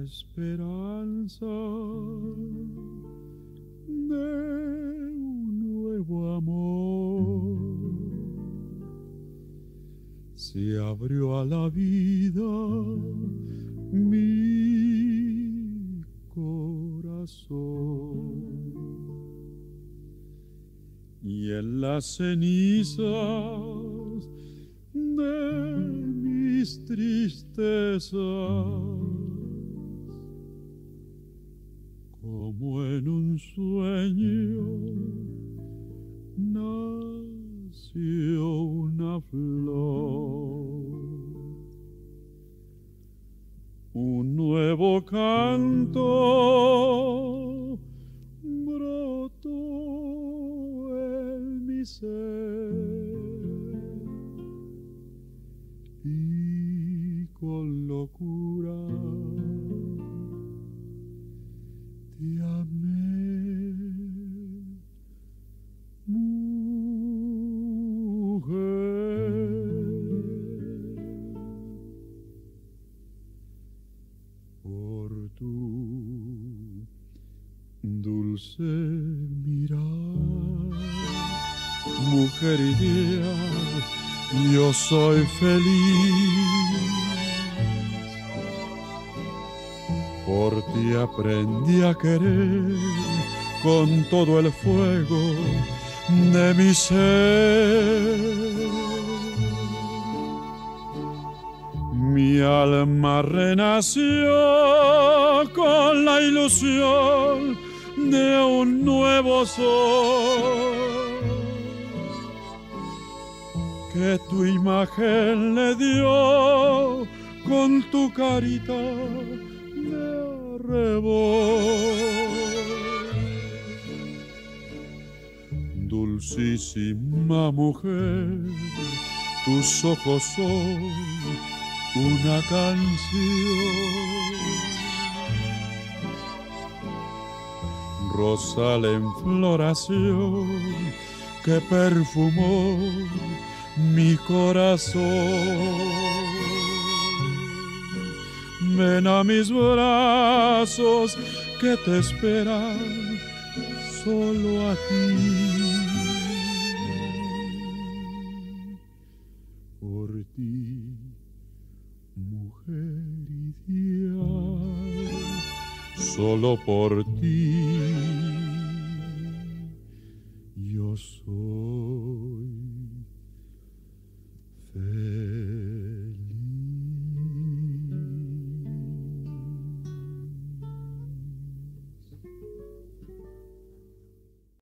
esperanza de un nuevo amor se abrió a la vida mi corazón. Y en las cenizas de mis tristezas, como en un sueño, nació una flor, un nuevo canto brotó en mi ser y con locura te amé, mujer, por tu dulce mirar, mujer ideal, yo soy feliz. Por ti aprendí a querer con todo el fuego de mi ser. Mi alma renació con la ilusión de un nuevo sol que tu imagen le dio con tu carita de arrebol. Dulcísima mujer, tus ojos son una canción, rosal en floración que perfumó mi corazón. Ven a mis brazos que te esperan solo a ti. Por ti, mujer ideal, solo por ti yo soy